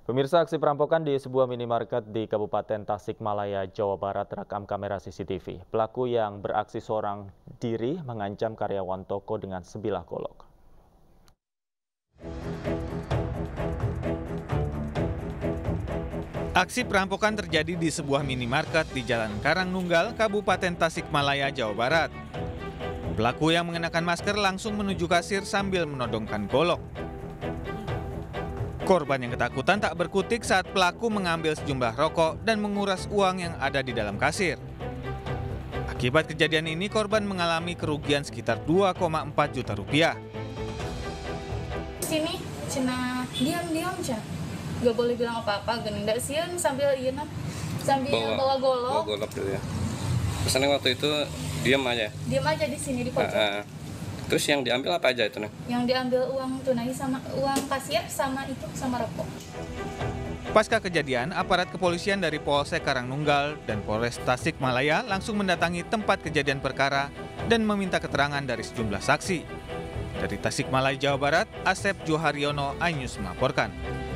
Pemirsa, aksi perampokan di sebuah minimarket di Kabupaten Tasikmalaya, Jawa Barat terekam kamera CCTV. Pelaku yang beraksi seorang diri mengancam karyawan toko dengan sebilah golok. Aksi perampokan terjadi di sebuah minimarket di Jalan Karangnunggal, Kabupaten Tasikmalaya, Jawa Barat. Pelaku yang mengenakan masker langsung menuju kasir sambil menodongkan golok. Korban yang ketakutan tak berkutik saat pelaku mengambil sejumlah rokok dan menguras uang yang ada di dalam kasir. Akibat kejadian ini, korban mengalami kerugian sekitar 2,4 juta rupiah. Sini, cina diam Cina. Gak boleh bilang apa-apa, genindak sieun sambil bawa golok. Bawa golok dulu ya. Pesannya waktu itu diam aja. Diam aja di sini di pojok. Terus yang diambil apa aja itu nih? Yang diambil uang tunai sama uang kasir sama rokok. Pasca kejadian, aparat kepolisian dari Polsek Karangnunggal dan Polres Tasikmalaya langsung mendatangi tempat kejadian perkara dan meminta keterangan dari sejumlah saksi. Dari Tasikmalaya, Jawa Barat, Asep Joharyono, iNews melaporkan.